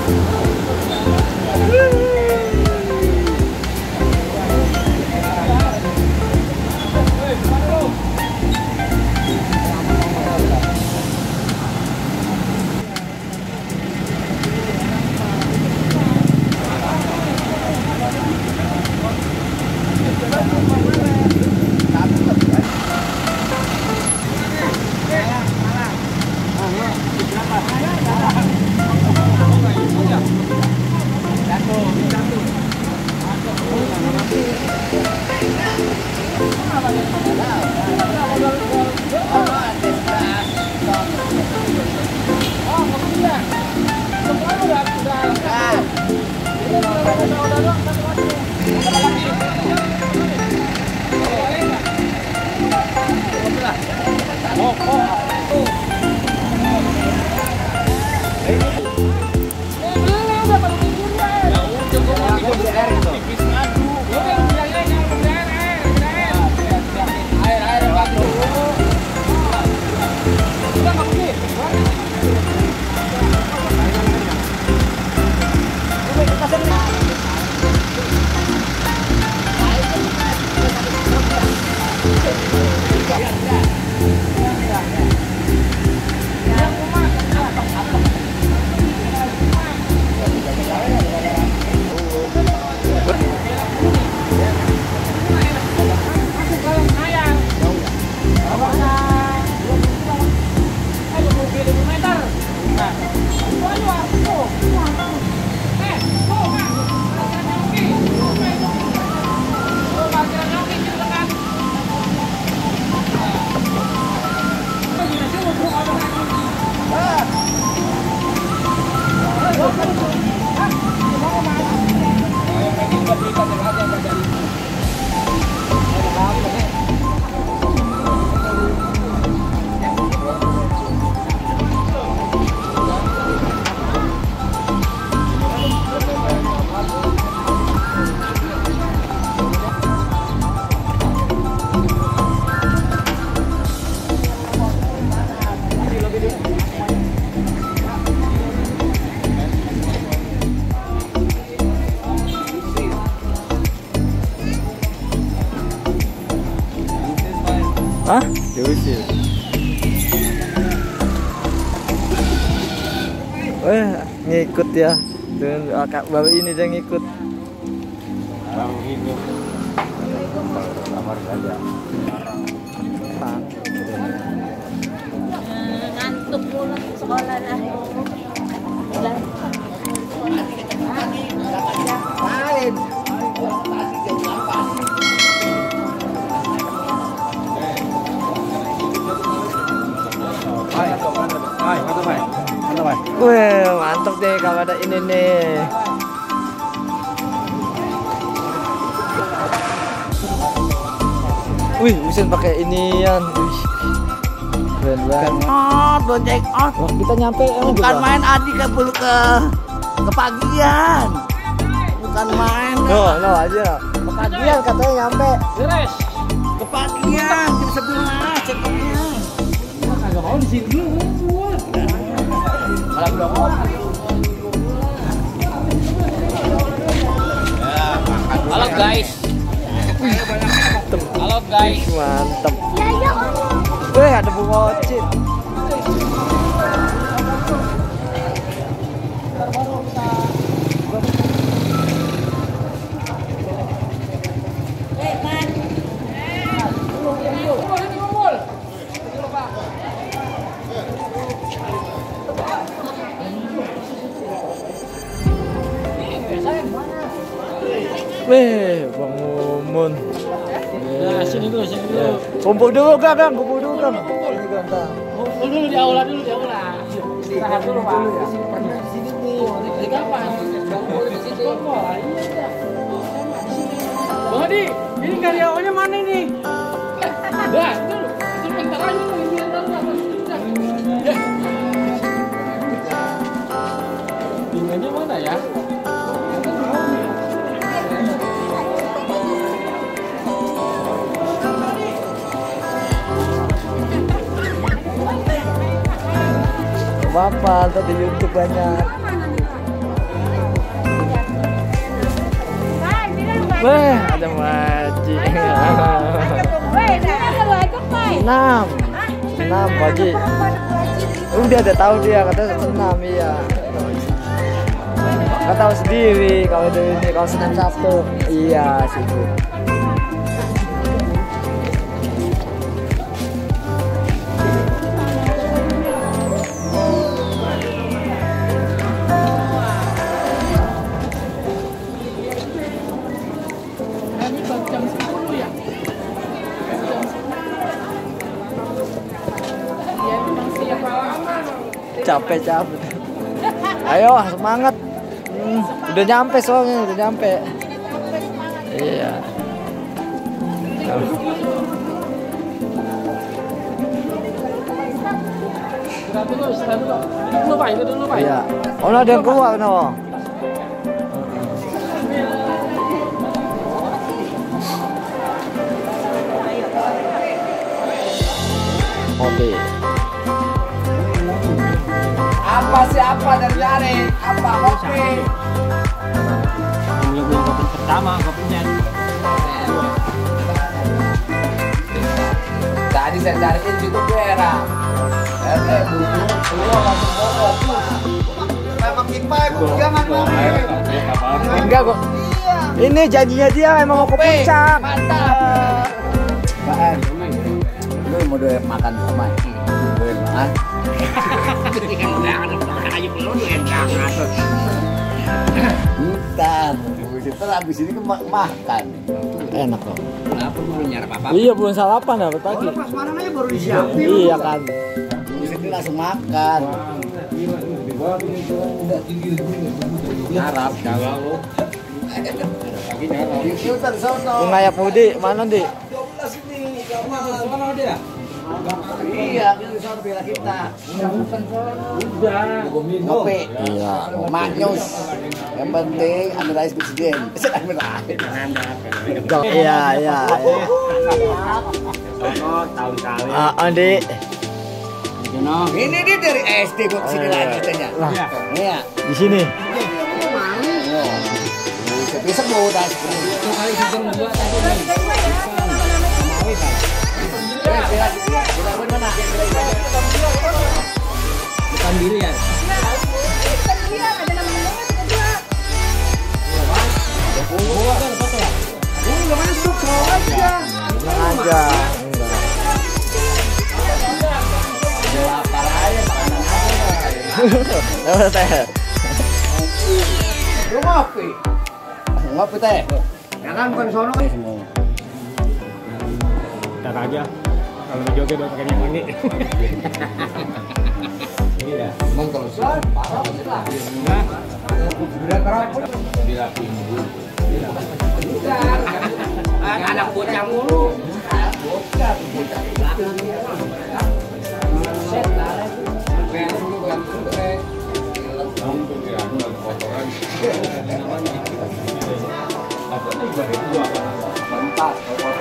Hah? Diusir. Ngikut ya. Dan kak baru ini dia ngikut. Baru hidup. Kamar saja. Ngantuk mulu sekolah dah. Lain. Wih, mantap deh kalau ada ini nih. Wih, bisa pakai inian. Wih, keren banget. Oh, don't check out. Wah, kita nyampe Bukan main adik ke bulu ke pagian. Bukan main. No aja. Kepagian katanya nyampe. Beres. Ke pagian jam 11 ceknya. Kagak mau di sini dulu. Halo guys. Halo guys. Mantap. Wih, ada bunga ocit. Weh, Bang Mumun. Nah, sini dulu. Kumpul dulu, Kang. Kumpul dulu, Kang. Ini kan, Kang. Kumpul dulu di aula dulu. Istirahat dulu, Pak. Di sini nih. Di kapan? Di situ. Iya. Bang Adi, ini karyawannya mana nih? Dah, itu bentar aja nih. Binganya mana ya? Bapak, tadi YouTube banyak. Weh, ada maji. 6. 6 maji. Udah ada tahu dia katanya 6 iya. Nggak tahu sendiri kalau ini kalau Senin Sabtu. Iya sibuk. Capek. Ayo semangat. Udah nyampe soalnya, udah nyampe. Iya. Iya. Oh, ada yang keluar no. Oke. Apa dari apa kopi? Yang kopi pertama, kopinya. Tadi saya cariin juga Vera. Enggak kok. Ini janjinya dia emang mau ke puncak. Mantap. Baan. Lu mau doyan makan sama doyan makan. Bentar, kita habis ini makan. Enak kok. Kenapa belum nyarap apa? Iya belum sarapan ya pagi. Prasmanan aja baru disiapin. Iya kan. Di sini langsung makan. Nyarap kalau lu. Pagi nyarap. Filter sono. Bunga Pudi mana di? 12 ini. Sono dia. Iya, itu sono bela kita. Udah. Ngopi. Iya. Maknyus. Yang penting ambil rice presiden. Ambil rice. Iya. Tahun-tahun. Andi. Ini dia dari SD kok kesini lagi katanya. Iya. Di sini. Bisa sebut dah. Bukan diri ya. Enggak masuk aja. Aja. Lapar aja makanan Apa teh? Lu ngopi. Ngopi teh. Ya kan bukan sono. Ntar aja. Kalau joget udah pakai yang ini. Ini dah. Emang kalau sono parah banget lah. Nah, Udah kerap. anak bocah mulu. Mantap.